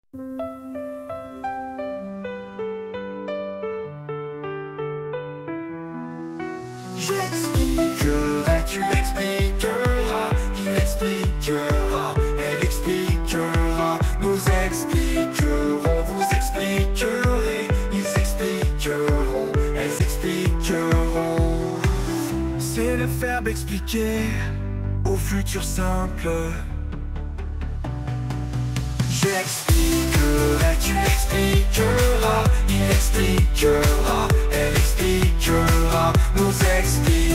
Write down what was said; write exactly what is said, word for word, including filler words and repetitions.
J'expliquerai, tu expliqueras, il expliquera, elle expliquera, nous expliquerons, vous expliquerez, ils expliqueront, elles expliqueront. C'est le verbe expliquer au futur simple. J'expliquerai, tu expliqueras, il expliquera, elle expliquera, nous expliquerons.